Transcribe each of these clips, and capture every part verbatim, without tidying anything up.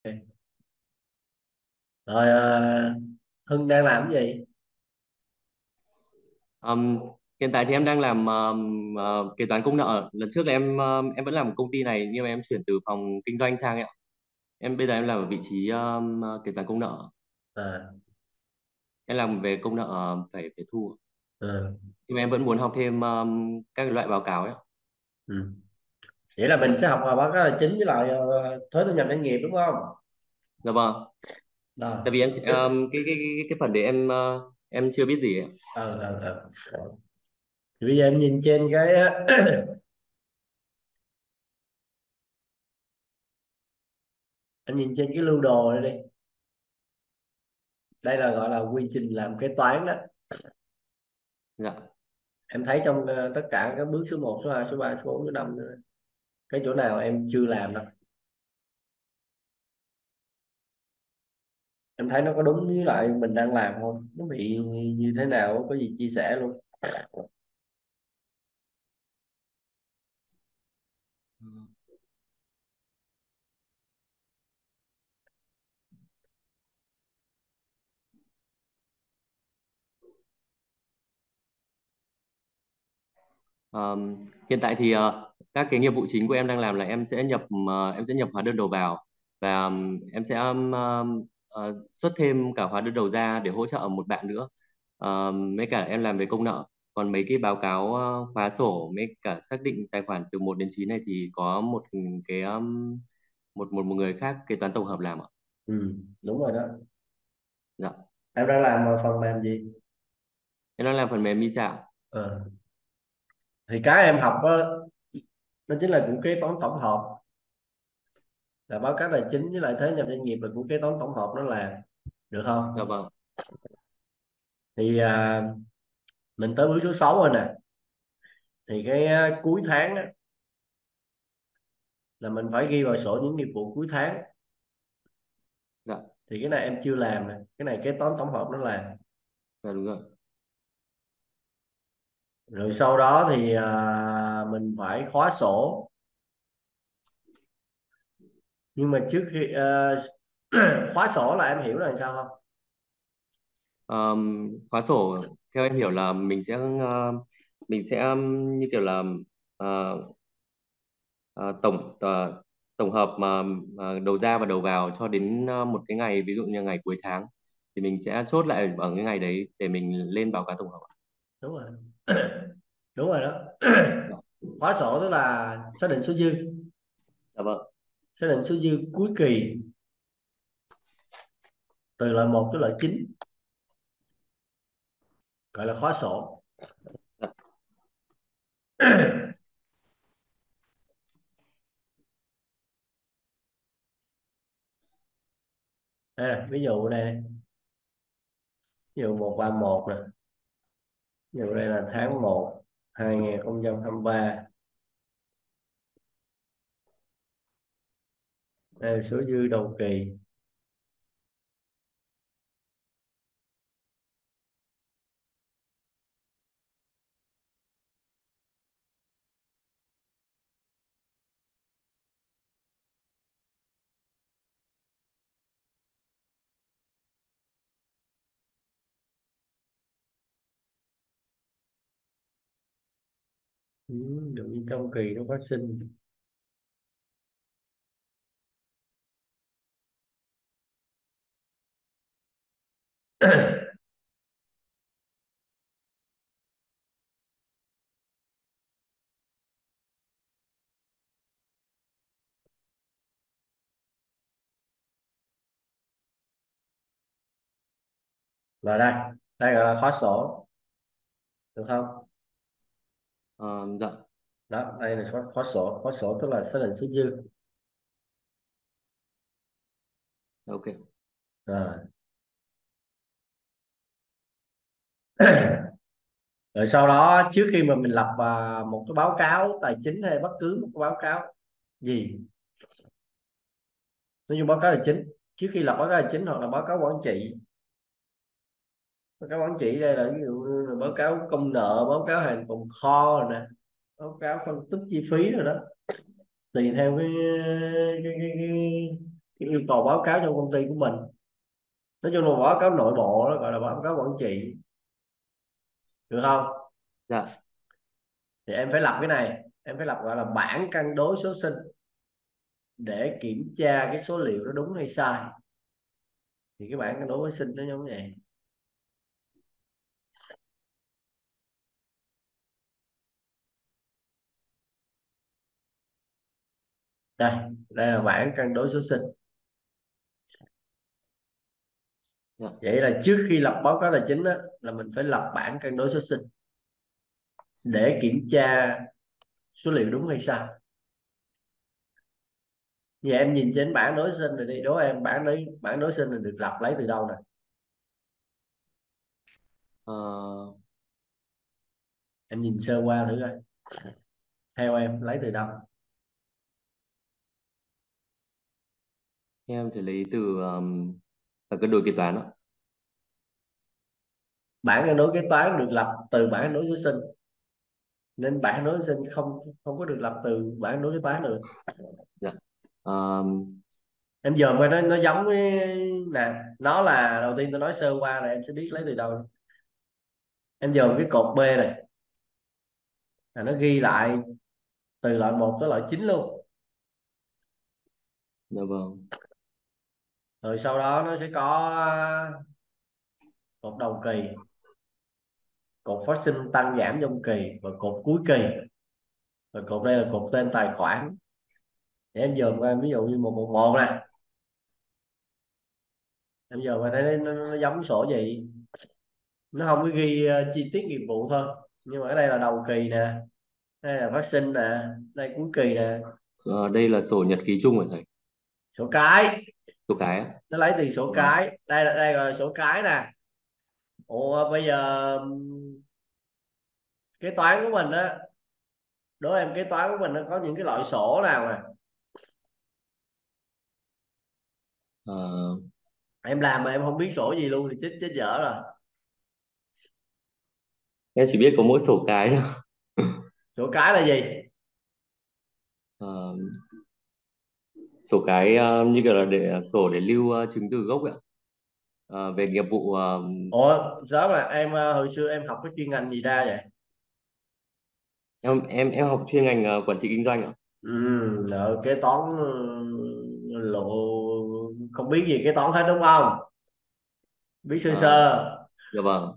Rồi à, Hưng đang làm cái gì? Ừm, Hiện tại thì em đang làm ừm, ờ, kế toán công nợ. Lần trước là em ừm, em vẫn làm công ty này nhưng mà em chuyển từ phòng kinh doanh sang ấy ạ. Em bây giờ em làm ở vị trí ừm, ờ, kế toán công nợ. À, Em làm về công nợ ờ, phải phải thu. ừ, Nhưng mà em vẫn muốn học thêm ừm, các loại báo cáo ấy ạ. ừ. Vậy là mình sẽ học vào báo cáo tài chính với lại ờ, thuế thu nhập doanh nghiệp đúng không? Dạ vâng. Rồi. Tại vì em ừm, cái, cái cái cái phần đấy em ờ, em chưa biết gì ấy ạ. Ờ, ờ, ờ. Thì bây giờ em nhìn trên cái em nhìn trên cái lưu đồ này đi. Đây là gọi là quy trình làm kế toán đó. Dạ. Em thấy trong ờ, tất cả các bước số một, số hai, số ba, số bốn, số năm, cái chỗ nào em chưa làm đâu? Em thấy nó có đúng với lại mình đang làm không? Nó bị như thế nào? Có gì chia sẻ luôn. Ờm, Hiện tại thì ờ, các cái nghiệp vụ chính của em đang làm là em sẽ nhập ờ, em sẽ nhập hóa đơn đầu vào và ừm, em sẽ ừm, ờm, ờ, xuất thêm cả hóa đơn đầu ra để hỗ trợ một bạn nữa. Ờm, mấy cả em làm về công nợ, còn mấy cái báo cáo ờ, khóa sổ mấy cả xác định tài khoản từ một đến chín này thì có một cái ừm, một một một người khác kế toán tổng hợp làm ạ. Ừ, đúng rồi đó. Dạ. Em đang làm ở phần mềm gì? Em đang làm phần mềm Misa ạ. Ờ. Thì cái em học đó, nó chính là cũng kế toán tổng hợp, là báo cáo tài chính với lại thuế nhập doanh nghiệp là cũng kế toán tổng hợp nó làm được Dạ không? vâng. Thì à, mình tới bước số sáu rồi nè. Thì cái à, cuối tháng á, là mình phải ghi vào sổ những nghiệp vụ cuối tháng. Dạ. Thì cái này em chưa làm nè, cái này kế toán tổng hợp nó làm. Dạ đúng rồi. Rồi sau đó thì à, mình phải khóa sổ. Nhưng mà trước khi à, khóa sổ là em hiểu là làm sao không? Ờm, Khóa sổ theo em hiểu là mình sẽ ờ, mình sẽ ừm, như kiểu là ờ, ờ, tổng ờ, tổng hợp mà mà đầu ra và đầu vào cho đến ờ, một cái ngày, ví dụ như ngày cuối tháng thì mình sẽ chốt lại ở cái ngày đấy để mình lên báo cáo tổng hợp. Đúng rồi. Đúng rồi đó. Dạ. Khóa sổ tức là xác định số dư. Dạ vâng. Xác định số dư cuối kỳ từ loại một tới loại chín, gọi là khóa sổ. Dạ. À, ví dụ đây, ví dụ một ba một nè, ví dụ đây là tháng một hai không hai ba. Đây là số dư đầu kỳ. Ừ, được như trong kỳ nó phát sinh. Là đây, đây gọi là khóa sổ, được không? Ờ, dạ. Đó, đây là khóa, khóa sổ. Khóa sổ tức là xác định số dư. Ok. Rồi. Rồi sau đó trước khi mà mình lập à, một cái báo cáo tài chính hay bất cứ một cái báo cáo gì, nói chung báo cáo tài chính, trước khi lập báo cáo tài chính hoặc là báo cáo quản trị. Báo cáo quản trị đây là ví dụ như là báo cáo công nợ, báo cáo hàng tồn kho rồi nè, báo cáo phân tích chi phí rồi đó, tùy theo cái cái, cái, cái cái yêu cầu báo cáo trong công ty của mình. Nói chung là báo cáo nội bộ, đó gọi là báo cáo quản trị, được không? Dạ. Thì em phải lập cái này, em phải lập gọi là bảng cân đối số sinh để kiểm tra cái số liệu nó đúng hay sai. Thì cái bảng cân đối số sinh nó giống như vậy. Đây, đây là bảng cân đối số sinh. Dạ. Vậy là trước khi lập báo cáo tài chính đó, là mình phải lập bảng cân đối số sinh để kiểm tra số liệu đúng hay sai. Giờ em nhìn trên bảng đối sinh rồi đi, đố em bảng đối bảng đối sinh là được lập lấy từ đâu nè? Ờ, Em nhìn sơ qua thử coi, theo em lấy từ đâu? em thì lấy từ um, ở cân đối kế toán đó. Bảng cân đối kế toán được lập từ bảng cân đối số sinh, nên bảng cân đối số sinh không không có được lập từ bảng cân đối kế toán được. Dạ. Um, Em dòm coi nó nó giống với, nè, nó là đầu tiên tôi nói sơ qua là em sẽ biết lấy từ đâu. Em dòm cái cột B này là nó ghi lại từ loại một tới loại chín luôn. dạ vâng. Rồi sau đó nó sẽ có cột đầu kỳ, cột phát sinh tăng giảm trong kỳ, và cột cuối kỳ. Rồi cột đây là cột tên tài khoản. Để em dòm coi, ví dụ như một một một nè, em dòm coi thấy nó, nó giống sổ gì. Nó không có ghi uh, chi tiết nghiệp vụ thôi, nhưng mà ở đây là đầu kỳ nè, đây là phát sinh nè, đây cuối kỳ nè. Ờ, đây là sổ nhật ký chung rồi thầy. Sổ cái, Số cái á. nó lấy từ sổ Vâng. cái, đây là đây gọi là sổ cái nè. Ủa bây giờ kế toán của mình á, đố em kế toán của mình nó có những cái loại sổ nào nè? Ờ, Em làm mà em không biết sổ gì luôn thì chết chết dở rồi. em chỉ biết có mỗi sổ cái thôi. Sổ cái là gì? Ờ, sổ cái ờ, như kiểu là để sổ để lưu ờ, chứng từ gốc ạ. Ờ, về nghiệp vụ ờ, Ủa sao mà em ờ, hồi xưa em học cái chuyên ngành gì ra vậy? em em em học chuyên ngành ờ, quản trị kinh doanh ạ. Ừ, nợ kế toán, ừ, lộ không biết gì kế toán hết đúng không? Biết sơ Ờ, sơ. dạ vâng.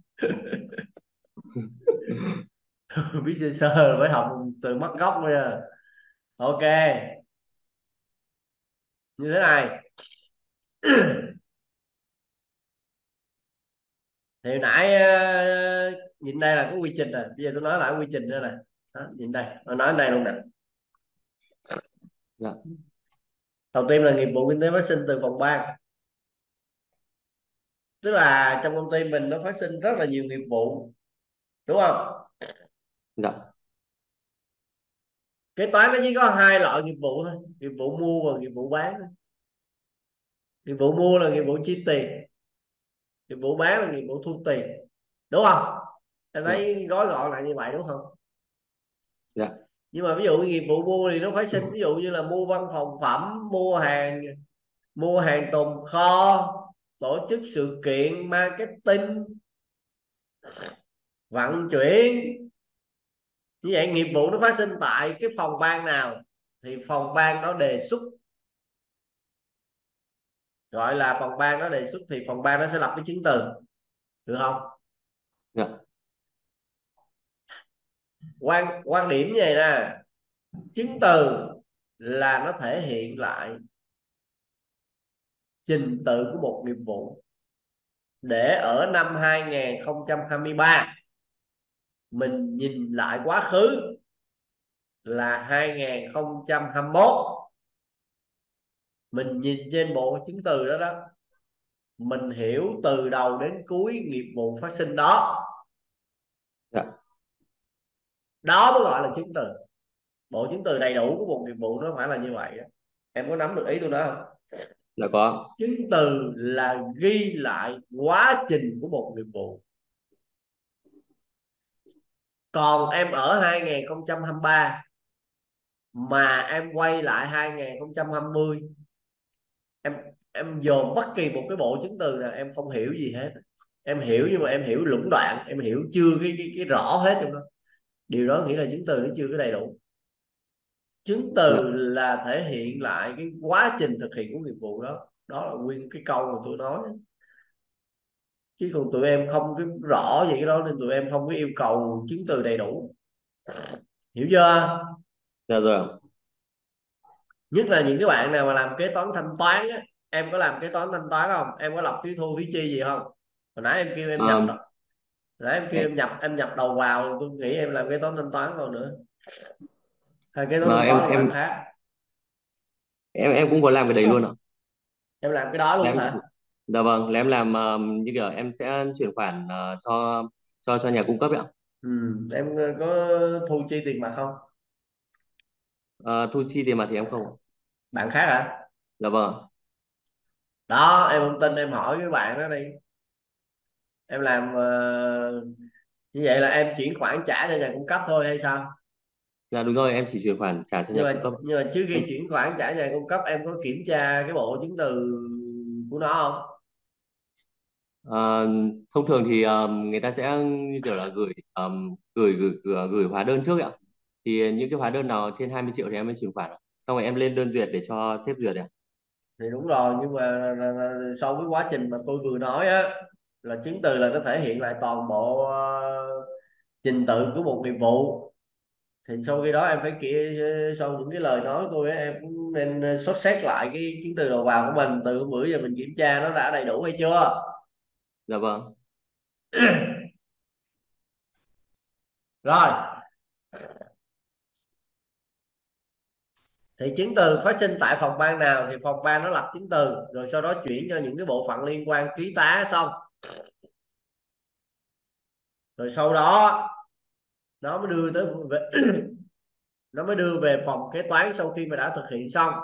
Biết sơ sơ phải học từ mất gốc bây giờ. Ok, như thế này. Thì hồi nãy ờ, nhìn đây là có quy trình rồi, bây giờ tôi nói lại quy trình nữa nè. Đó, nhìn đây, tôi nói đây luôn nè. Dạ. Đầu tiên là nghiệp vụ kinh tế phát sinh từ phòng ban, tức là trong công ty mình nó phát sinh rất là nhiều nghiệp vụ, đúng không? Dạ. Kế toán nó chỉ có hai loại nghiệp vụ thôi, nghiệp vụ mua và nghiệp vụ bán thôi. Nghiệp vụ mua là nghiệp vụ chi tiền, nghiệp vụ bán là nghiệp vụ thu tiền, đúng không? Em Dạ. thấy gói gọn lại như vậy đúng không? Dạ. Nhưng mà ví dụ nghiệp vụ mua thì nó phải sinh, ví dụ như là mua văn phòng phẩm, mua hàng, mua hàng tồn kho, tổ chức sự kiện, marketing, vận chuyển. Như vậy nghiệp vụ nó phát sinh tại cái phòng ban nào thì phòng ban nó đề xuất, gọi là phòng ban nó đề xuất thì phòng ban nó sẽ lập cái chứng từ, được không? Dạ. Quan quan điểm như vậy nè, chứng từ là nó thể hiện lại trình tự của một nghiệp vụ, để ở năm hai không hai ba mình nhìn lại quá khứ là hai không hai mốt, mình nhìn trên bộ chứng từ đó đó, mình hiểu từ đầu đến cuối nghiệp vụ phát sinh đó, Dạ. đó mới gọi là chứng từ. Bộ chứng từ đầy đủ của một nghiệp vụ nó phải là như vậy đó. Em có nắm được ý tôi nói không? Dạ có. Chứng từ là ghi lại quá trình của một nghiệp vụ. Còn em ở hai không hai ba mà em quay lại hai không hai không, em em dồn bất kỳ một cái bộ chứng từ nào em không hiểu gì hết. Em hiểu nhưng mà em hiểu lũng đoạn, em hiểu chưa cái cái, cái rõ hết trong đó. Điều đó nghĩa là chứng từ nó chưa có đầy đủ. Chứng Dạ. từ là thể hiện lại cái quá trình thực hiện của nghiệp vụ đó, đó là nguyên cái câu mà tôi nói. Chứ còn tụi em không cái rõ vậy cái đó nên tụi em không có yêu cầu chứng từ đầy đủ, hiểu chưa? Dạ rồi ạ. Nhất là những cái bạn nào mà làm kế toán thanh toán á. Em có làm kế toán thanh toán không? Em có lập phiếu thu phí chi gì không? Hồi nãy em kêu em nhập Ờm, đó. Hồi nãy em kêu em, em nhập em nhập đầu vào, tôi nghĩ em làm kế toán thanh toán còn nữa. Hay kế toán mà thanh em toán là bạn em khác? em em cũng có làm cái đấy luôn ạ. Em làm cái đó Là luôn em, hả? dạ vâng, là em làm ờm, như kiểu em sẽ chuyển khoản ờ, cho cho cho nhà cung cấp ấy ạ. Ừ. Em có thu chi tiền mặt không? Ờ, thu chi tiền mặt thì em không ạ. Bạn khác hả? Dạ vâng. Đó, em không tin em hỏi cái bạn đó đi. Em làm ờ, như vậy là em chuyển khoản trả cho nhà cung cấp thôi hay sao? Dạ đúng rồi, em chỉ chuyển khoản trả cho nhưng nhà mà cung cấp. nhưng mà trước Em khi chuyển khoản trả nhà cung cấp em có kiểm tra cái bộ chứng từ của nó không? ờ, thông thường thì ờm, người ta sẽ như kiểu là gửi ờm, gửi, gửi gửi gửi hóa đơn trước ấy ạ. Thì những cái hóa đơn nào trên hai mươi triệu thì em mới chuyển khoản ạ. Xong rồi em lên đơn duyệt để cho sếp duyệt ạ. Thì đúng rồi, nhưng mà là- là- sau cái quá trình mà tôi vừa nói á, là chứng từ là nó thể hiện lại toàn bộ ờ, trình tự của một nghiệp vụ. Thì sau khi đó em phải kia, sau những cái lời nói của tôi á, em cũng nên xót xét lại cái chứng từ đầu vào của mình từ hôm bữa giờ mình kiểm tra nó đã đầy đủ hay chưa. Dạ vâng. Rồi, thì chứng từ phát sinh tại phòng ban nào thì phòng ban nó lập chứng từ, rồi sau đó chuyển cho những cái bộ phận liên quan ký tá xong. Rồi sau đó nó mới đưa tới về, nó mới đưa về phòng kế toán sau khi mà đã thực hiện xong.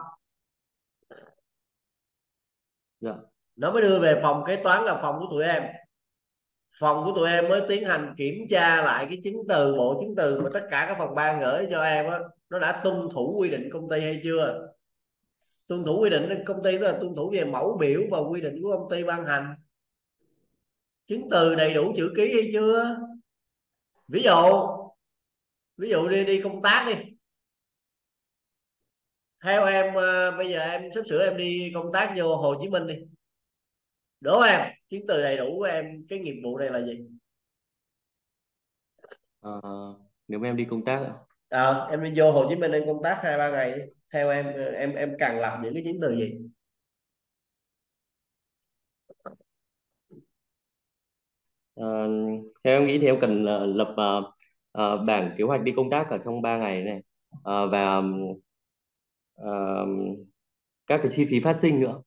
Dạ. Nó mới đưa về phòng kế toán là phòng của tụi em. Phòng của tụi em mới tiến hành kiểm tra lại cái chứng từ, bộ chứng từ mà tất cả các phòng ban gửi cho em á, nó đã tuân thủ quy định công ty hay chưa. Tuân thủ quy định công ty tức là tuân thủ về mẫu biểu và quy định của công ty ban hành. Chứng từ đầy đủ chữ ký hay chưa. Ví dụ, ví dụ đi đi công tác đi. Theo em ờ, bây giờ em sắp sửa em đi công tác vô Hồ Chí Minh đi. Đố em chứng từ đầy đủ của em cái nghiệp vụ này là gì? Ờ, nếu mà em đi công tác ạ. Ờ, em đi vô Hồ Chí Minh em công tác hai ba ngày đi. Theo em ờ, em em cần lập những cái chứng từ gì? Ờ, theo em nghĩ thì em cần ờ, lập ờ, ờ, bảng kế hoạch đi công tác ở trong ba ngày này. Ờ, và ờ, các cái chi phí phát sinh nữa.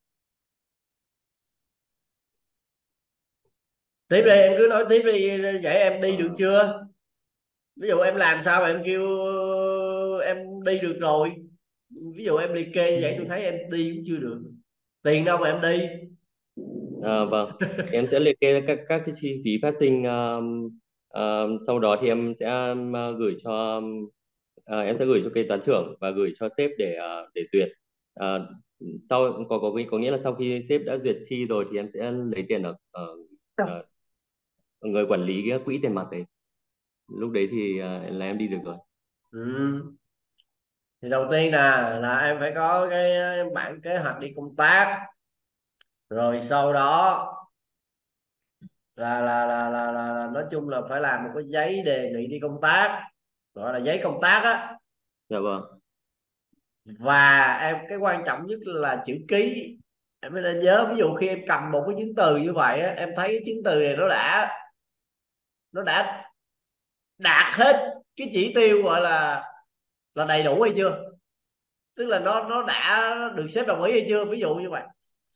Tiếp đi, em cứ nói tiếp đi. Vậy em đi được Ờ, chưa? Ví dụ em làm sao mà em kêu em đi được rồi? Ví dụ em liệt kê như vậy tôi thấy em đi cũng chưa được. Tiền đâu mà em đi? ờ, vâng, em sẽ liệt kê các các cái chi phí phát sinh. ờ, ờ, sau đó thì em sẽ ờ, gửi cho ờ, em sẽ gửi cho kế toán trưởng và gửi cho sếp để ờ, để duyệt. Ờ, sau có có có nghĩa là sau khi sếp đã duyệt chi rồi thì em sẽ lấy tiền ở, ở, ở người quản lý cái quỹ tiền mặt đấy. Lúc đấy thì ờ, là em đi được rồi. Ừ. Thì đầu tiên nè là em phải có cái bản kế hoạch đi công tác. Rồi sau đó là là là, là, là, là nói chung là phải làm một cái giấy đề nghị đi công tác, gọi là giấy công tác á. Dạ vâng. Và em cái quan trọng nhất là chữ ký. Em phải nên nhớ, ví dụ khi em cầm một cái chứng từ như vậy á, em thấy cái chứng từ này nó đã nó đã đạt hết cái chỉ tiêu gọi là là đầy đủ hay chưa, tức là nó nó đã được sếp đồng ý hay chưa, ví dụ như vậy.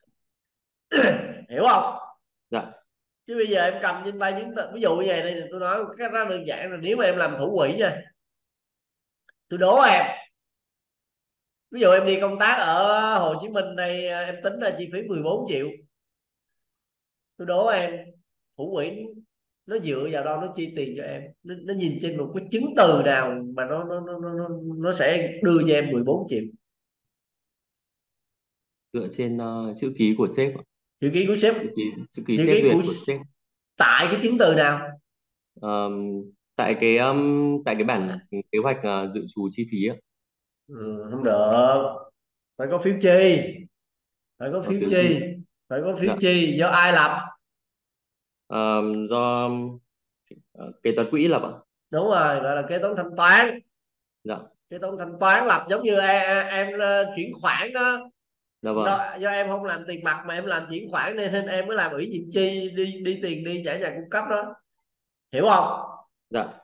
Hiểu không? Dạ. Chứ bây giờ em cầm trên tay chứng từ ví dụ như vậy đây, tôi nói cái đó đơn giản là nếu mà em làm thủ quỹ nha, tôi đố em, ví dụ em đi công tác ở Hồ Chí Minh đây, em tính ra chi phí mười bốn triệu. Tôi đố em thủ quỹ nó dựa vào đâu nó chi tiền cho em, nó, nó nhìn trên một cái chứng từ nào mà nó nó nó nó, nó, nó sẽ đưa cho em mười bốn triệu. dựa trên ờ, chữ ký của sếp ạ. Chữ ký của sếp. chữ ký chữ ký Chữ sếp ký duyệt của của sếp. tại cái chứng từ nào? Ờm, tại cái um, tại cái bản kế hoạch ờ, dự trù chi phí ạ. Ừ, không được, phải có phiếu chi, phải có Ờ, phiếu phiếu chi. chi, phải có phiếu Dạ. chi do ai lập? Ờm, do ờ, kế toán quỹ lập ạ. Đúng rồi, gọi là kế toán thanh toán. Dạ. Kế toán thanh toán lập, giống như em, em ờ, chuyển khoản đó. Dạ vâng. Do, do em không làm tiền mặt mà em làm chuyển khoản nên, nên em mới làm ủy nhiệm chi, đi đi tiền đi trả nhà cung cấp đó, hiểu không? Dạ.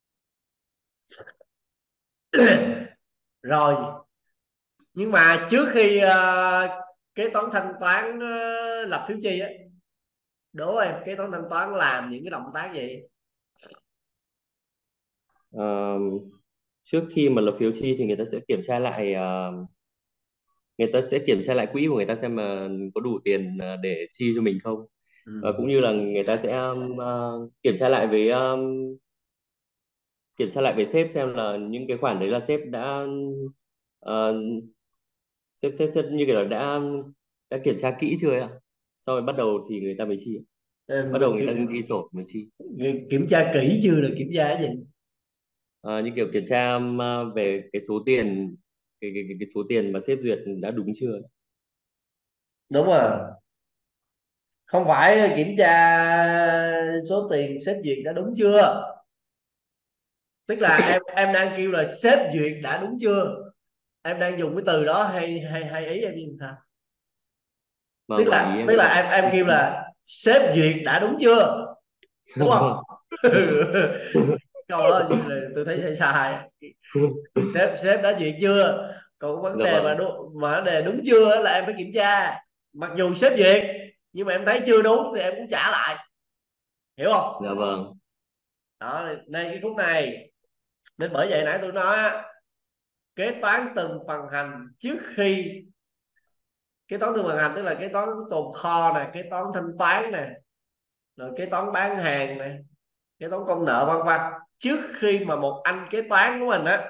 Rồi, nhưng mà trước khi ờ, kế toán thanh toán ờ, lập phiếu chi á, đố em kế toán thanh toán làm những cái động tác gì? Ờm, Trước khi mà lập phiếu chi thì người ta sẽ kiểm tra lại ờ, người ta sẽ kiểm tra lại quỹ của người ta xem mà có đủ tiền ờ, để chi cho mình không. Và Ừ. cũng như là người ta sẽ um, ờ, kiểm tra lại với um, kiểm tra lại với sếp xem là những cái khoản đấy là sếp đã ờ, sếp sếp sếp như kiểu là đã đã kiểm tra kỹ chưa ấy ạ. Sau rồi bắt đầu thì người ta mới chi ạ. Bắt đầu Em người ta kiểm, ghi sổ mới chi. kiểm tra kỹ chưa là kiểm tra cái gì? Ờ, như kiểu kiểm tra um, ờ, về cái số tiền cái, cái, cái, cái số tiền mà sếp duyệt đã đúng chưa. Đúng rồi, không phải kiểm tra số tiền sếp duyệt đã đúng chưa, tức là em em đang kêu là sếp duyệt đã đúng chưa, em đang dùng cái từ đó hay hay hay ý em như sao? Tức Vâng vâng, ý là em tức nghĩ là là em em ý, kêu ý. là sếp duyệt đã đúng chưa, đúng không? Câu đó như là tôi thấy sai sai. Sếp sếp đã duyệt chưa, còn vấn Dạ đề mà vâng. đúng, mà vấn đề đúng chưa là em phải kiểm tra, mặc dù sếp duyệt nhưng mà em thấy chưa đúng thì em cũng trả lại, hiểu không? Dạ vâng. Đó nên cái khúc này, nên bởi vậy nãy tôi nói á, kế toán từng phần hành trước khi, kế toán từng phần hành tức là kế toán tồn kho này, kế toán thanh toán này, rồi kế toán bán hàng này, kế toán công nợ vân vân. Trước khi mà một anh kế toán của mình á,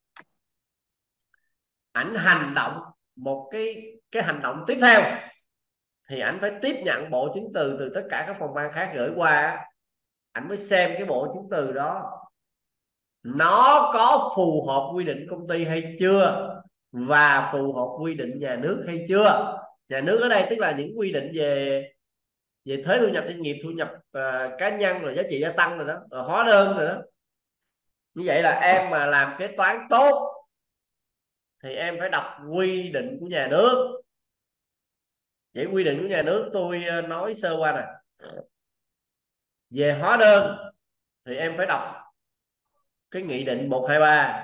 ảnh hành động một cái cái hành động tiếp theo, thì ảnh phải tiếp nhận bộ chứng từ từ tất cả các phòng ban khác gửi qua á, ảnh mới xem cái bộ chứng từ đó nó có phù hợp quy định công ty hay chưa, và phù hợp quy định nhà nước hay chưa. Nhà nước ở đây tức là những quy định về về thuế thu nhập doanh nghiệp, thu nhập uh, cá nhân, rồi giá trị gia tăng rồi đó, rồi hóa đơn rồi đó. Như vậy là em mà làm kế toán tốt thì em phải đọc quy định của nhà nước. Vậy quy định của nhà nước tôi ờ, nói sơ qua nè. Về hóa đơn thì em phải đọc cái nghị định một hai ba.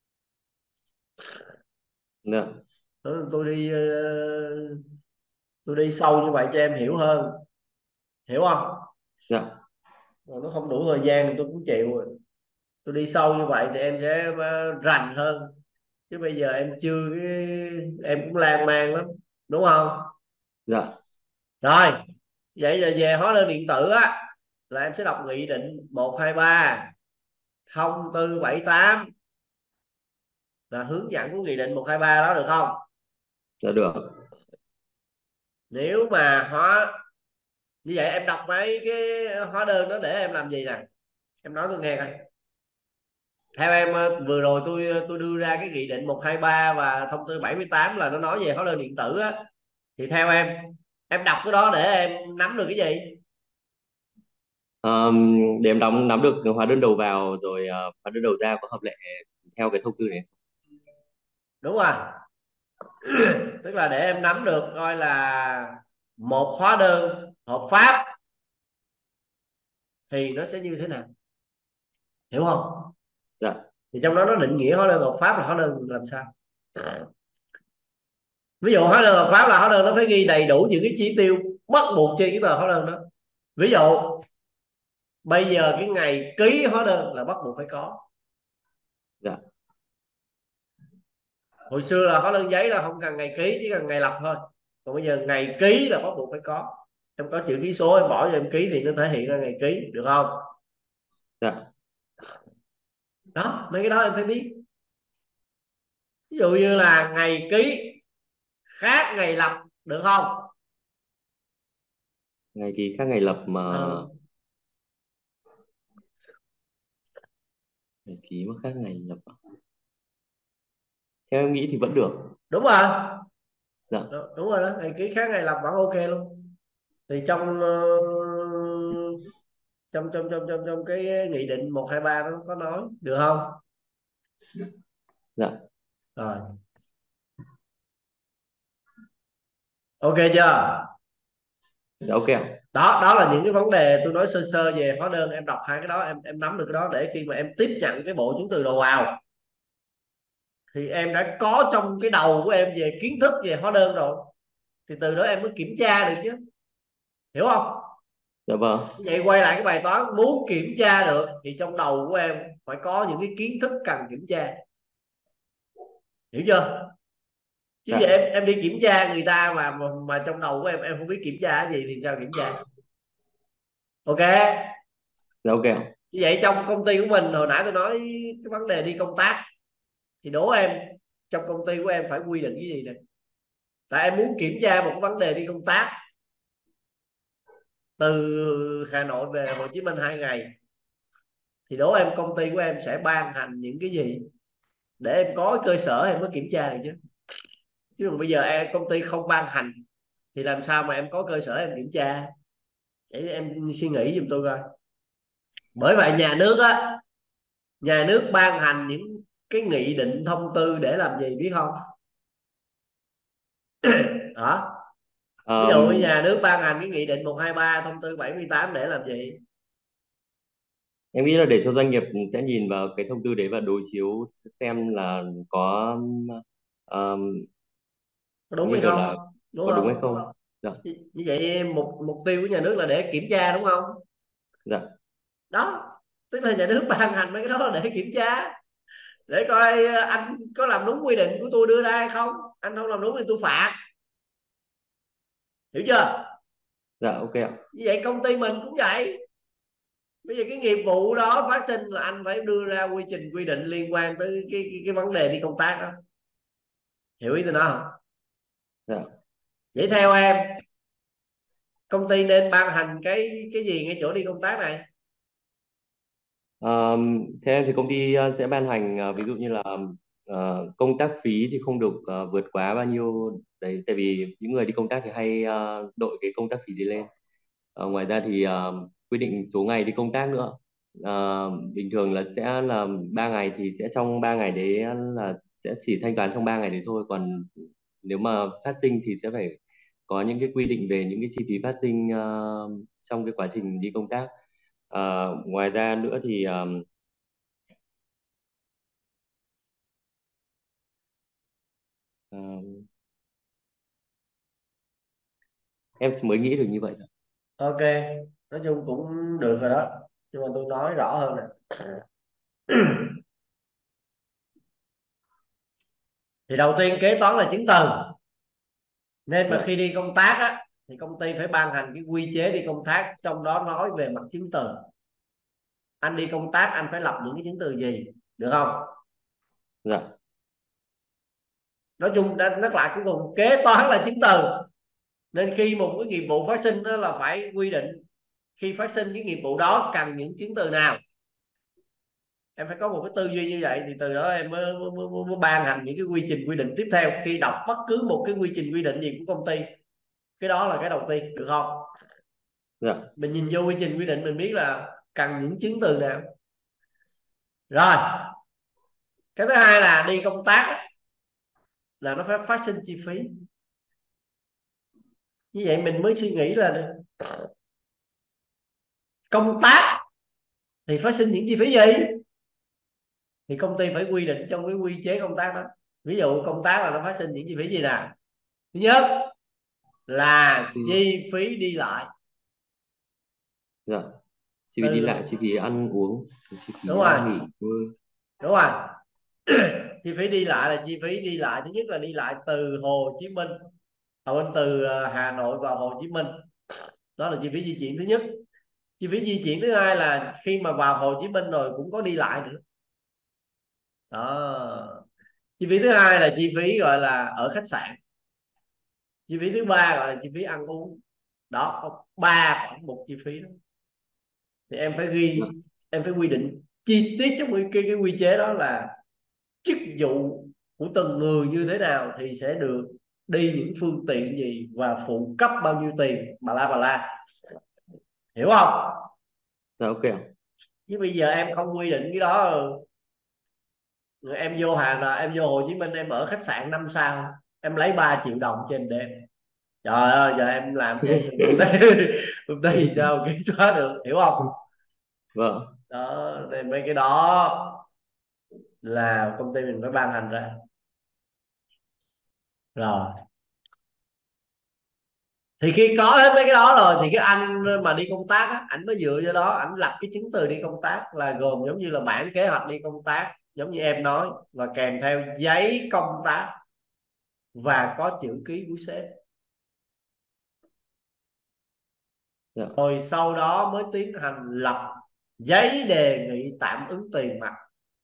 Dạ. Tôi đi ờ, tôi đi sâu như vậy cho em hiểu hơn, hiểu không? Dạ. Rồi nó không đủ thời gian thì tôi cũng chịu rồi. Tôi đi sâu như vậy thì em sẽ ờ, rành hơn, chứ bây giờ em chưa cái- em cũng lan man lắm, đúng không? Dạ. Rồi, vậy là về hóa đơn điện tử á, là em sẽ đọc nghị định một hai ba, thông tư bảy tám, là hướng dẫn của nghị định một hai ba, đó được không? Dạ được. Nếu mà hóa như vậy em đọc mấy cái hóa đơn đó để em làm gì nè, em nói tôi nghe coi. Theo em ờ, vừa rồi tôi tôi đưa ra cái nghị định một hai ba và thông tư bảy tám là nó nói về hóa đơn điện tử á, thì theo em em đọc cái đó để em nắm được cái gì? Ờm, để em đóng nắm được hóa đơn đầu vào rồi ờ, hóa đơn đầu ra có hợp lệ theo cái thông tư này. Đúng rồi, tức là để em nắm được coi là một hóa đơn hợp pháp thì nó sẽ như thế nào, hiểu không? Dạ. Thì trong đó nó định nghĩa hóa đơn hợp pháp là hóa đơn làm sao. Ví dụ hóa đơn hợp pháp là hóa đơn nó phải ghi đầy đủ những cái chi tiêu bắt buộc trên cái tờ hóa đơn đó. Ví dụ bây giờ cái ngày ký hóa đơn là bắt buộc phải có. Dạ. Hồi xưa là hóa đơn giấy là không cần ngày ký, chỉ cần ngày lập thôi. Còn bây giờ ngày ký là bắt buộc phải có. Em có chữ ký số em bỏ cho em ký thì nó thể hiện ra ngày ký, được không? Dạ. Đó, mấy cái đó em phải biết. Ví dụ như là ngày ký khác ngày lập, được không? Ngày ký khác ngày lập mà Ừ, ngày ký mà khác ngày lập à? Theo em nghĩ thì vẫn được. đúng rồi. Dạ. Đúng, đúng rồi đó, ngày ký khác ngày lập vẫn ok luôn. Thì trong ờ, trong trong trong trong trong cái nghị định một hai ba nó có nói, được không? Dạ. Rồi, ok chưa? Dạ ok ạ. Đó, đó là những cái vấn đề tôi nói sơ sơ về hóa đơn, em đọc hai cái đó em em nắm được cái đó, để khi mà em tiếp nhận cái bộ chứng từ đầu vào thì em đã có trong cái đầu của em về kiến thức về hóa đơn rồi, thì từ đó em mới kiểm tra được chứ, hiểu không? Dạ vâng. Vậy quay lại cái bài toán, muốn kiểm tra được thì trong đầu của em phải có những cái kiến thức cần kiểm tra, hiểu chưa? Chứ giờ Dạ. em em đi kiểm tra người ta mà mà, mà trong đầu của em em không biết kiểm tra cái gì thì sao kiểm tra? Ok. Dạ ok ạ. Như vậy trong công ty của mình hồi nãy tôi nói cái vấn đề đi công tác, thì đố em trong công ty của em phải quy định cái gì nè? Tại em muốn kiểm tra một cái vấn đề đi công tác từ Hà Nội về Hồ Chí Minh hai ngày, thì đố em công ty của em sẽ ban hành những cái gì để em có cơ sở em mới kiểm tra được chứ. Chứ còn bây giờ em công ty không ban hành thì làm sao mà em có cơ sở em kiểm tra? Để em suy nghĩ giùm tôi coi. Bởi vậy nhà nước á, nhà nước ban hành những cái nghị định thông tư để làm gì biết không? Đó, ví dụ Ờm, nhà nước ban hành cái nghị định một hai ba thông tư bảy mươi tám để làm gì? em nghĩ là để cho doanh nghiệp sẽ nhìn vào cái thông tư đấy và đối chiếu xem là có ờm, Có đúng như hay kiểu không? là Đúng có đúng hay không? không. Dạ. Như vậy mục mục tiêu của nhà nước là để kiểm tra, đúng không? Dạ. Đó, tức là nhà nước ban hành mấy cái đó là để kiểm tra, để coi anh có làm đúng quy định của tôi đưa ra hay không. Anh không làm đúng thì tôi phạt, hiểu chưa? Dạ ok ạ. Như vậy công ty mình cũng vậy. Bây giờ cái nghiệp vụ đó phát sinh là anh phải đưa ra quy trình quy định liên quan tới cái cái, cái vấn đề đi công tác đó, hiểu ý tôi nói không? Dạ. Vậy theo em, công ty nên ban hành cái cái gì ngay chỗ đi công tác này? Ờm, theo em thì công ty ờ, sẽ ban hành ờ, ví dụ như là ờ, công tác phí thì không được ờ, vượt quá bao nhiêu đấy, tại vì những người đi công tác thì hay ờ, đội cái công tác phí đi lên. Ờ, ngoài ra thì ờ, quy định số ngày đi công tác nữa. Ờ, bình thường là sẽ là ba ngày thì sẽ trong ba ngày đấy là sẽ chỉ thanh toán trong ba ngày đấy thôi, còn nếu mà phát sinh thì sẽ phải có những cái quy định về những cái chi phí phát sinh ờ, trong cái quá trình đi công tác. Ờ, ngoài ra nữa thì ờ, ờ, em chỉ mới nghĩ được như vậy thôi. Ok, nói chung cũng được rồi đó, nhưng mà tôi nói rõ hơn nè. Thì đầu tiên kế toán là chứng từ, nên mà Dạ. khi đi công tác á thì công ty phải ban hành cái quy chế đi công tác, trong đó nói về mặt chứng từ. Anh đi công tác anh phải lập những cái chứng từ gì, được không? Dạ. Nói chung đã nhắc lại cuối cùng, kế toán là chứng từ, nên khi một cái nghiệp vụ phát sinh đó là phải quy định khi phát sinh cái nghiệp vụ đó cần những chứng từ nào. Em phải có một cái tư duy như vậy thì từ đó em mới, mới, mới, mới ban hành những cái quy trình quy định tiếp theo khi đọc bất cứ một cái quy trình quy định gì của công ty. Cái đó là cái đầu tiên, được không? Dạ. Mình nhìn vô quy trình quy định mình biết là cần những chứng từ nào. Rồi, cái thứ hai là đi công tác là nó phải phát sinh chi phí. Như vậy mình mới suy nghĩ là công tác thì phát sinh những chi phí gì, thì công ty phải quy định trong cái quy chế công tác đó. Ví dụ công tác là nó phát sinh những chi phí gì nào? Thứ nhất là Chi, chi phí đi lại. dạ. Chi phí đi lại, Từ, chi phí ăn uống, chi phí đúng ờ, rồi, nghỉ ngơi. đúng rồi. Chi phí đi lại là chi phí đi lại, thứ nhất là đi lại từ Hồ Chí Minh, à, bên từ ờ, Hà Nội vào Hồ Chí Minh, đó là chi phí di chuyển thứ nhất. Chi phí di chuyển thứ hai là khi mà vào Hồ Chí Minh rồi cũng có đi lại nữa đó. Chi phí thứ hai là chi phí gọi là ở khách sạn. Chi phí thứ ba gọi là chi phí ăn uống. Đó, có ba khoản mục chi phí đó. Thì em phải Dạ. ghi, em phải quy định chi tiết trong cái, cái, cái quy chế đó là chức vụ của từng người như thế nào thì sẽ được đi những phương tiện gì và phụ cấp bao nhiêu tiền, bà la bà la, hiểu không? Dạ ok ạ. Chứ bây giờ em không quy định cái đó, em vô Hà là em vô Hồ Chí Minh em ở khách sạn năm sao em lấy ba triệu đồng trên đêm, trời ơi giờ em làm cho công ty công ty sao kiểm soát được, hiểu không? Vâng. Đó nên mấy cái đó là công ty mình phải ban hành ra. Rồi thì khi có hết mấy cái đó rồi thì cái anh mà đi công tác á, ảnh mới dựa vô đó ảnh lập cái chứng từ đi công tác, là gồm giống như là bản kế hoạch đi công tác giống như em nói, và kèm theo giấy công tác và có chữ ký của sếp. Dạ. Rồi sau đó mới tiến hành lập giấy đề nghị tạm ứng tiền mặt.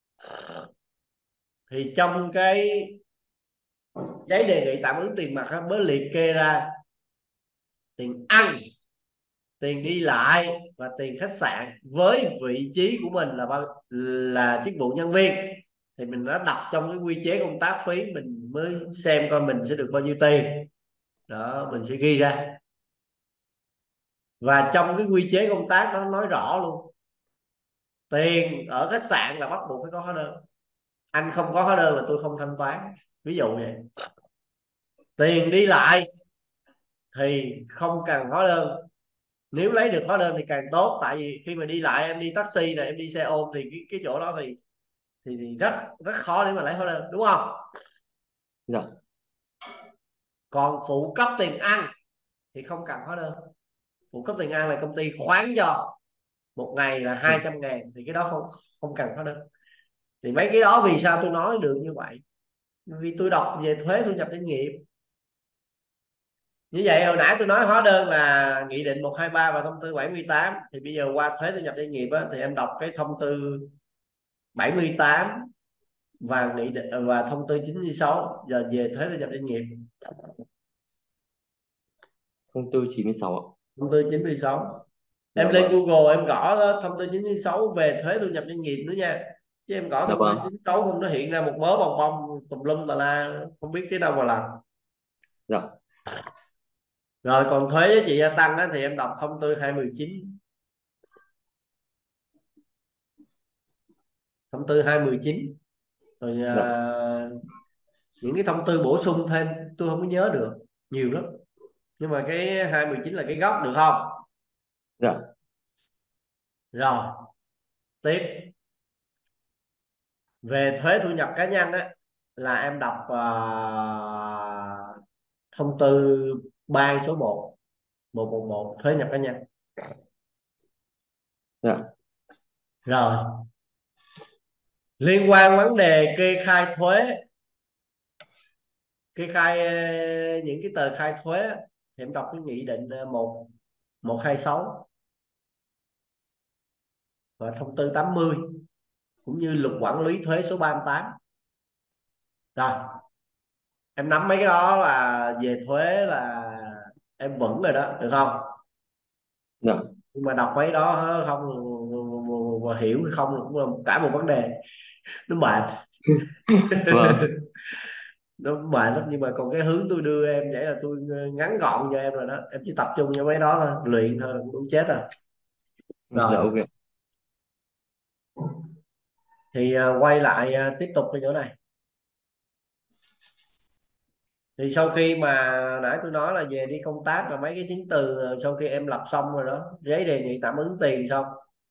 Thì trong cái giấy đề nghị tạm ứng tiền mặt á, mới liệt kê ra tiền ăn, tiền đi lại và tiền khách sạn với vị trí của mình là bao, là chức vụ nhân viên. Thì mình đã đọc trong cái quy chế công tác phí, mình mới xem coi mình sẽ được bao nhiêu tiền, đó mình sẽ ghi ra. Và trong cái quy chế công tác nó nói rõ luôn, tiền ở khách sạn là bắt buộc phải có hóa đơn, anh không có hóa đơn là tôi không thanh toán, ví dụ vậy. Tiền đi lại thì không cần hóa đơn, nếu lấy được hóa đơn thì càng tốt, tại vì khi mà đi lại em đi taxi này em đi xe ôm thì cái, cái chỗ đó thì, thì thì rất rất khó để mà lấy hóa đơn, đúng không? Dạ. Còn phụ cấp tiền ăn thì không cần hóa đơn. Phụ cấp tiền ăn là công ty khoán cho, một ngày là Ừ. hai trăm ngàn, thì cái đó không không cần hóa đơn. Thì mấy cái đó vì sao tôi nói được như vậy, vì tôi đọc về thuế thu nhập doanh nghiệp. Như vậy hồi nãy tôi nói hóa đơn là nghị định một hai ba và thông tư bảy mươi tám, thì bây giờ qua thuế thu nhập doanh nghiệp á, thì em đọc cái thông tư bảy mươi tám và nghị định và thông tư chín mươi sáu giờ về thuế thu nhập doanh nghiệp. Thông tư chín mươi sáu ạ. Thông tư chín mươi sáu, em Dạ lên vâng. Google em gõ đó, thông tư chín mươi sáu về thuế thu nhập doanh nghiệp nữa nha, chứ em gõ Dạ thông tư vâng. chín mươi sáu không nó hiện ra một mớ bong bong tùm lum tà la, không biết cái đâu mà làm. Dạ. Rồi còn thuế giá trị gia tăng á, thì em đọc thông tư hai mươi chín, thông tư hai mươi chín. Rồi Dạ. à, những cái thông tư bổ sung thêm tôi không có nhớ được, nhiều lắm, nhưng mà cái hai mươi chín là cái gốc, được không? Dạ. Rồi tiếp, về thuế thu nhập cá nhân á, là em đọc à, thông tư ba số một, một một một thuế nhập cá nhân. Dạ. Rồi liên quan vấn đề kê khai thuế, kê khai ờ, những cái tờ khai thuế á, thì em đọc cái nghị định ờ, một một hai sáu và thông tư tám mươi, cũng như luật quản lý thuế số ba mươi tám. Rồi em nắm mấy cái đó là về thuế là em vững rồi đó, được không? Dạ. Nhưng mà đọc mấy đó không và hiểu hay không cũng là cả một vấn đề, nó mệt. Vâng. Nó mệt lắm, nhưng mà còn cái hướng tôi đưa em vậy là tôi ngắn gọn cho em rồi đó, em chỉ tập trung cho mấy đó thôi, luyện thôi cũng đúng chết rồi. Dạ Rồi ok. thì à, quay lại à, tiếp tục cái chỗ này. Thì sau khi mà nãy tôi nói là về đi công tác là mấy cái chứng từ, à, sau khi em lập xong rồi đó, giấy đề nghị tạm ứng tiền xong,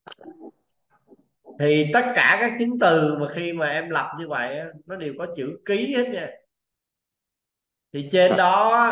thì tất cả các chứng từ mà khi mà em lập như vậy á, nó đều có chữ ký hết nha. Thì trên Dạ. đó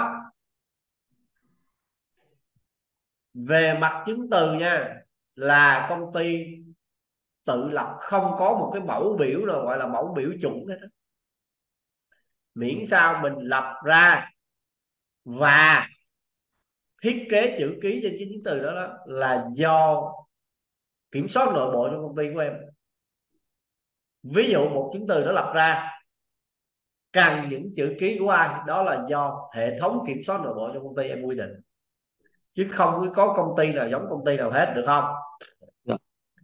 về mặt chứng từ nha, là công ty tự lập, không có một cái mẫu biểu nào gọi là mẫu biểu chuẩn hết, miễn sao mình lập ra và thiết kế chữ ký trên cái chứng từ đó, đó là do kiểm soát nội bộ trong công ty của em. Ví dụ một chứng từ nó lập ra cần những chữ ký của ai, đó là do hệ thống kiểm soát nội bộ trong công ty em quy định, chứ không có công ty nào giống công ty nào hết, được không? Dạ.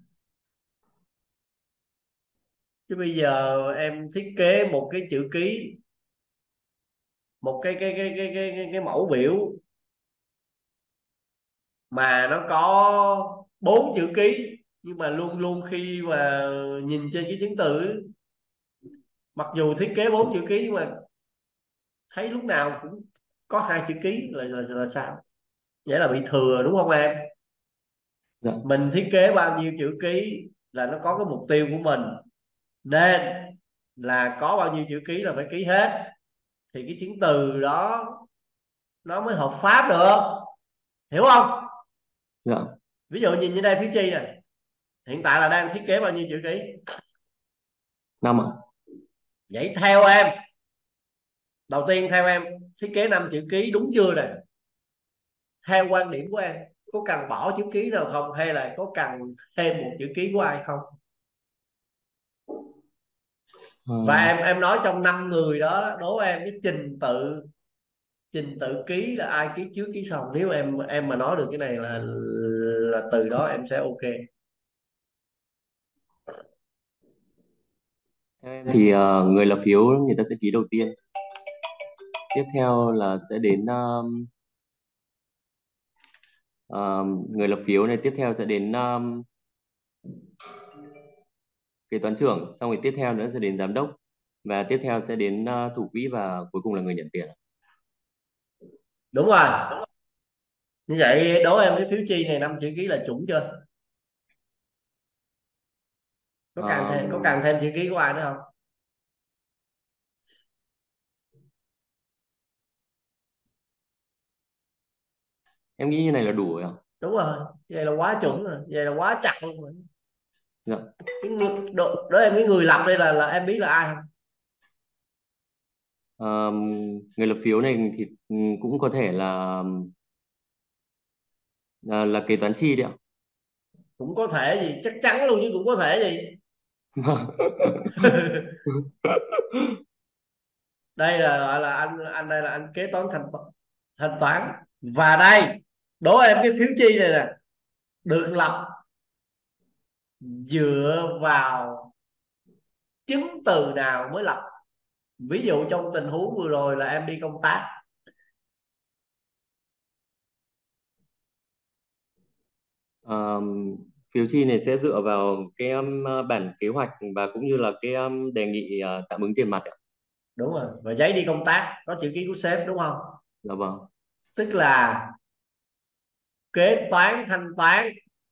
Chứ bây giờ em thiết kế một cái chữ ký, một cái cái cái cái cái cái, cái mẫu biểu mà nó có bốn chữ ký, nhưng mà luôn luôn khi mà nhìn trên cái chứng từ ấy, mặc dù thiết kế bốn chữ ký nhưng mà thấy lúc nào cũng có hai chữ ký, là là, là sao? Vậy là bị thừa đúng không em? Dạ. Mình thiết kế bao nhiêu chữ ký là nó có cái mục tiêu của mình, nên là có bao nhiêu chữ ký là phải ký hết, thì cái chứng từ đó nó mới hợp pháp được, hiểu không? Dạ. Ví dụ nhìn như đây phiếu chi nè, hiện tại là đang thiết kế bao nhiêu chữ ký? Năm ạ. Vậy theo em, đầu tiên theo em, thiết kế năm chữ ký đúng chưa nè? Theo quan điểm của em, có cần bỏ chữ ký nào không, hay là có cần thêm một chữ ký của ai không? Ờ, Và em em nói trong năm người đó, đố em cái trình tự trình tự ký là ai ký trước ký sau, nếu em em mà nói được cái này là là từ đó em sẽ ok. theo em thì ờ, người lập phiếu người ta sẽ ký đầu tiên, tiếp theo là sẽ đến um, um, người lập phiếu này, tiếp theo sẽ đến um, kế toán trưởng, xong rồi tiếp theo nữa sẽ đến giám đốc, và tiếp theo sẽ đến uh, thủ quỹ, và cuối cùng là người nhận tiền. Đúng rồi, như vậy đố em cái phiếu chi này năm chữ ký là chuẩn chưa? Có càng thêm có Um, càng thêm chữ ký của ai nữa không? em nghĩ như này là đủ rồi ạ. Đúng rồi, vậy là quá Vâng. chuẩn rồi, vậy là quá chặt luôn rồi. Dạ. Cái người, đố, đố em cái người lập đây là là em biết là ai không? Um, người lập phiếu này thì ừ, cũng có thể là là, là kế toán chi đấy ạ. Cũng có thể gì, chắc chắn luôn chứ cũng có thể gì. Đây là gọi là anh anh đây là anh kế toán thanh thanh toán. Và đây, đố em cái phiếu chi này nè, được lập dựa vào chứng từ nào mới lập? Ví dụ trong tình huống vừa rồi là em đi công tác. Um, phiếu chi này sẽ dựa vào cái um, bản kế hoạch và cũng như là cái um, đề nghị uh, tạm ứng tiền mặt ạ. Đúng rồi, và giấy đi công tác có chữ ký của sếp đúng không? Dạ vâng. Tức là kế toán thanh toán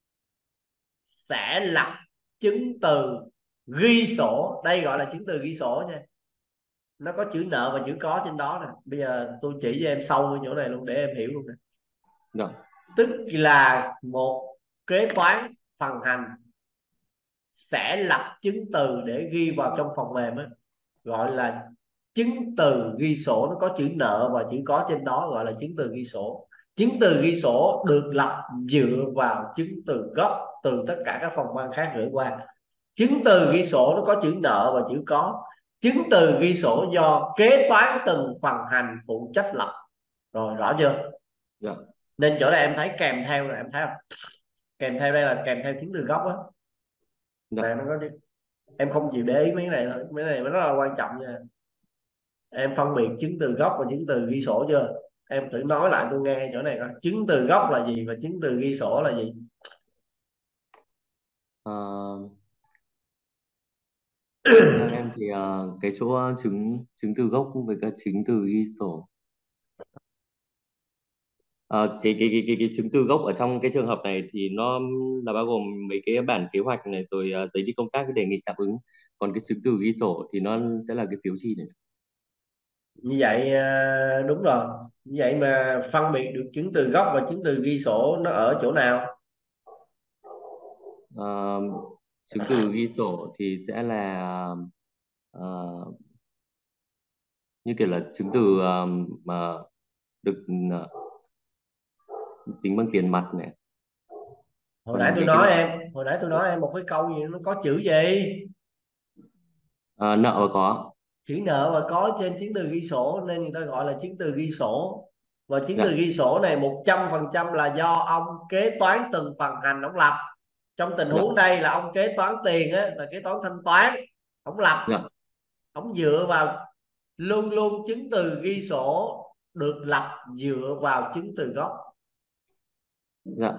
sẽ lập chứng từ ghi sổ, đây gọi là chứng từ ghi sổ nha, nó có chữ nợ và chữ có trên đó nè. Bây giờ tôi chỉ cho em sâu ở chỗ này luôn để em hiểu luôn nè. Dạ. Tức là một kế toán phần hành sẽ lập chứng từ để ghi vào trong phần mềm ấy, gọi là chứng từ ghi sổ, nó có chữ nợ và chữ có trên đó, gọi là chứng từ ghi sổ. Chứng từ ghi sổ được lập dựa vào chứng từ gốc từ tất cả các phòng ban khác gửi qua. Chứng từ ghi sổ nó có chữ nợ và chữ có. Chứng từ ghi sổ do kế toán từng phần hành phụ trách lập. Rồi, rõ chưa? Dạ. Nên chỗ này em thấy kèm theo là em thấy không, kèm theo đây là kèm theo chứng từ gốc á. Dạ. Này nó có chứ, em không chịu để ý mấy cái này thôi, mấy cái này nó rất là quan trọng nha. Em phân biệt chứng từ gốc và chứng từ ghi sổ chưa? Em thử nói lại tôi nghe chỗ này coi, chứng từ gốc là gì và chứng từ ghi sổ là gì? Ờ, theo em thì uh, cái chỗ chứng chứng từ gốc với cả chứng từ ghi sổ. Ờ, cái, cái cái cái cái chứng từ gốc ở trong cái trường hợp này thì nó là bao gồm mấy cái bản kế hoạch này, rồi uh, giấy đi công tác, cái đề nghị tạm ứng. Còn cái chứng từ ghi sổ thì nó sẽ là cái phiếu chi này. Như vậy à, đúng rồi. Như vậy mà phân biệt được chứng từ gốc và chứng từ ghi sổ nó ở chỗ nào? Ờ, chứng từ ghi sổ thì sẽ là ờ, như kiểu là chứng từ ờ, mà được ờ, tính bằng tiền mặt này. Hồi nãy Còn tôi cái cái nói em hồi nãy tôi nói em một cái câu gì nó có chữ gì? ờ, nợ và có. chữ nợ mà có trên chứng từ ghi sổ nên người ta gọi là chứng từ ghi sổ. Và chứng từ Dạ. ghi sổ này một trăm phần trăm là do ông kế toán từng phần hành ông lập. Trong tình Dạ. huống đây là ông kế toán tiền á, là kế toán thanh toán, ông lập, Dạ. ông dựa vào, luôn luôn chứng từ ghi sổ được lập dựa vào chứng từ gốc. Dạ.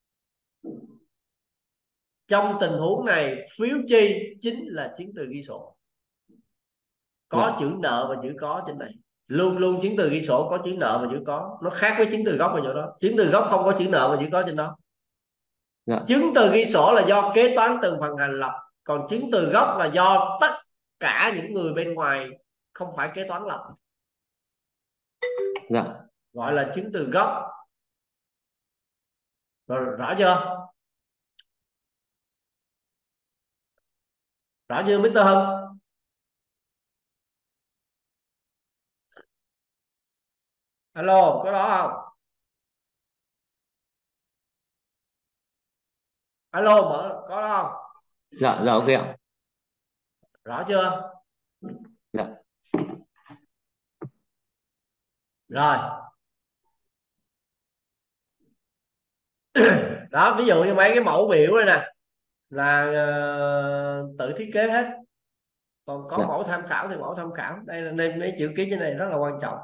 Trong tình huống này phiếu chi chính là chứng từ ghi sổ, có Dạ. chữ nợ và chữ có trên này. Luôn luôn chứng từ ghi sổ có chữ nợ và chữ có, nó khác với chứng từ gốc ở chỗ đó. Chứng từ gốc không có chữ nợ và chữ có trên đó. Dạ. Chứng từ ghi sổ là do kế toán từng phần hành lập, còn chứng từ gốc là do tất cả những người bên ngoài không phải kế toán lập, Dạ. gọi là chứng từ gốc. Rồi, rõ chưa? Rõ chưa mít-tơ Hưng? Alo, có đó không? Alo, mở có đó không? Dạ. Dạ, ok ạ. Rõ chưa? Dạ. Rồi. Đó, ví dụ như mấy cái mẫu biểu đây nè là ờ, tự thiết kế hết, còn có Dạ. mẫu tham khảo thì mẫu tham khảo. Đây là nên mấy chữ ký trên này rất là quan trọng.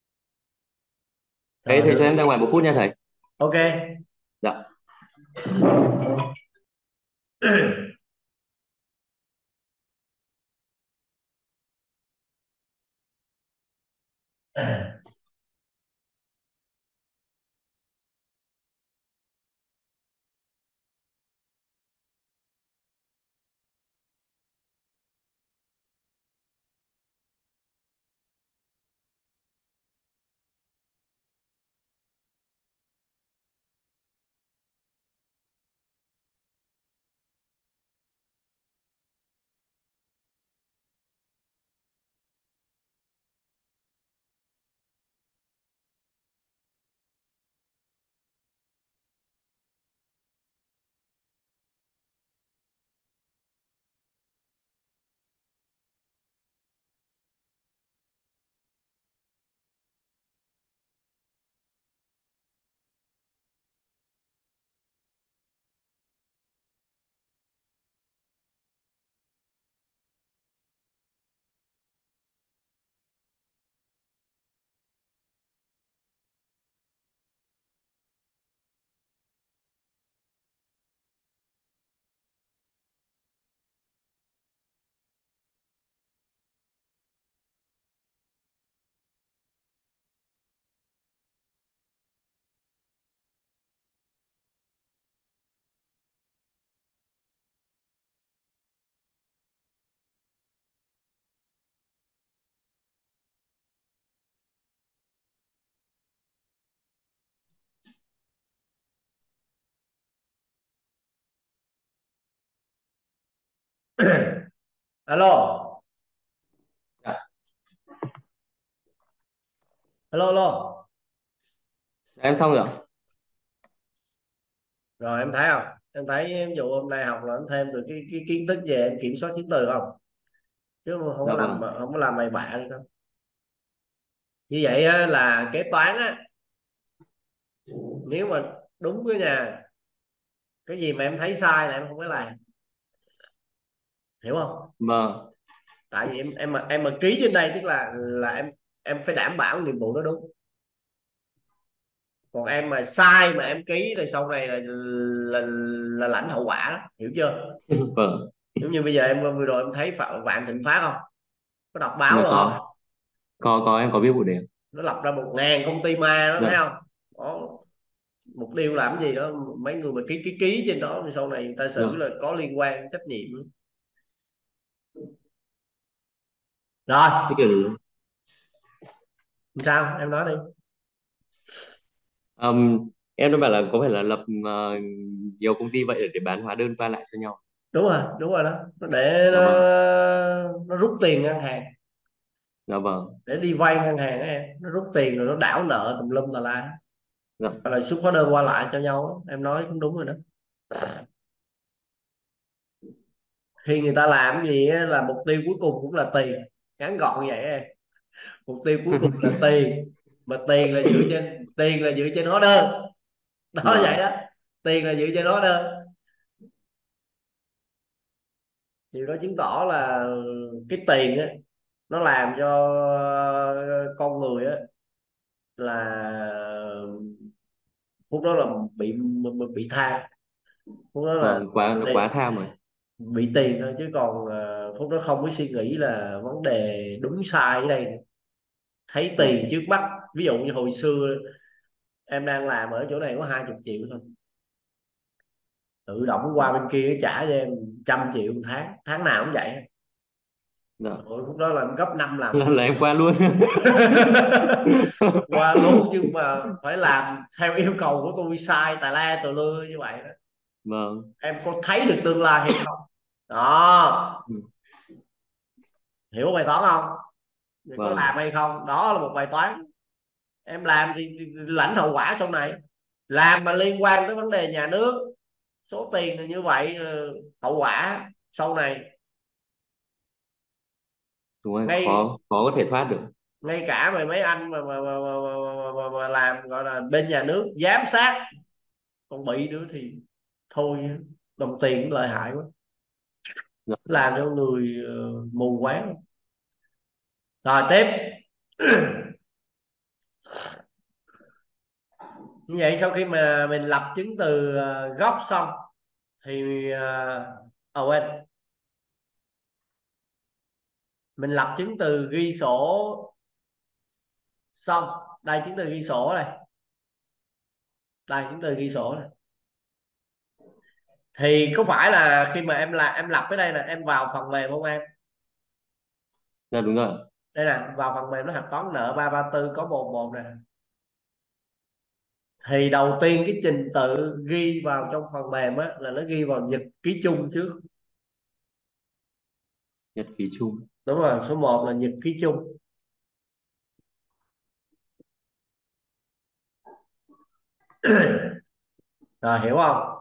Thế Rồi thầy cho được. em ra ngoài một phút nha thầy. Ok. Dạ. Alo. Dạ. Alo, alo. Em xong rồi ạ. Rồi em thấy không? Em thấy ví dụ hôm nay học là em thêm được cái, cái kiến thức về em kiểm soát chứng từ không? Chứ không có Dạ làm vâng. không có làm mày bạ đi đâu. Như vậy á, là kế toán á, nếu mà đúng cái nhà, cái gì mà em thấy sai là em không có làm, hiểu không? Vâng. Tại vì em em mà em mà ký trên đây tức là là em em phải đảm bảo nhiệm vụ nó đúng. Còn em mà sai mà em ký thì sau này là là, là lãnh hậu quả đó, hiểu chưa? Vâng. Giống như bây giờ em vừa rồi em thấy Phạm Vạn Thịnh Phát không? Có đọc báo Dạ rồi có. không? Có có em có biết vụ đấy. Nó lập ra một ngàn công ty ma đó, thấy Dạ. không? Đó, mục tiêu làm gì đó, mấy người mà ký ký ký trên đó thì sau này người ta xử Dạ. là có liên quan trách nhiệm. Rồi, Thế kiểu gì? sao em nói đi. Um, em đã bảo là có phải là lập ờ, nhiều công ty vậy để, để bán hóa đơn qua lại cho nhau. Đúng rồi, đúng rồi đó. Nó để nó, Dạ vâng. nó rút tiền ngân hàng, Dạ vâng. để đi vay ngân hàng đó em, nó rút tiền rồi nó đảo nợ tùm lum tà la, Dạ. hoặc là xuất hóa đơn qua lại cho nhau đó. Em nói cũng đúng rồi đó. Khi người ta làm cái gì á, là mục tiêu cuối cùng cũng là tiền. ngắn gọn vậy em. Mục tiêu cuối cùng là tiền, mà tiền là dựa trên tiền là dựa trên hóa đơn. Đó vậy Vâng. đó, tiền là dựa trên hóa đơn. Điều đó chứng tỏ là cái tiền á, nó làm cho con người á là phút đó là bị bị tham. Phút đó là Vâng, quá nó tiền, quá tham rồi. bị tiền thôi, chứ còn ờ, phút đó không có suy nghĩ là vấn đề đúng sai ở đây. Thấy Vâng. tiền trước mắt, ví dụ như hồi xưa em đang làm ở chỗ này có hai chục triệu thôi, tự động qua bên kia nó trả cho em trăm triệu một tháng, tháng nào cũng vậy. Dạ. Rồi phút đó là em gấp năm lần. là, là em qua luôn. Qua luôn, nhưng mà phải làm theo yêu cầu của tôi, sai tà la tà lưa như vậy đó. Vâng. Em có thấy được tương lai hay không? Đó, Ừ. hiểu bài toán không? Thì có Vâng. làm hay không, đó là một bài toán. Em làm thì lãnh hậu quả sau này. Làm mà liên quan tới vấn đề nhà nước, số tiền là như vậy, ờ, hậu quả sau này. Đúng rồi, ngay khó khó có thể thoát được. ngay cả mà mấy anh mà mà, mà, mà, mà, mà, mà làm gọi là bên nhà nước giám sát còn bị nữa thì thôi, đồng tiền cũng lợi hại quá, Dạ. làm cho người ờ, mù quáng. Rồi tiếp. Như vậy sau khi mà mình lập chứng từ ờ, gốc xong thì uh, à quên, mình lập chứng từ ghi sổ xong. Đây chứng từ ghi sổ này, đây chứng từ ghi sổ này. Thì có phải là khi mà em là em lập cái đây là em vào phần mềm không em? Dạ đúng rồi. Đây nè, vào phần mềm nó hạch toán nợ ba ba tư có một một nè. Thì đầu tiên cái trình tự ghi vào trong phần mềm á là nó ghi vào nhật ký chung trước. Nhật ký chung. Đúng rồi, số một là nhật ký chung. Rồi hiểu không?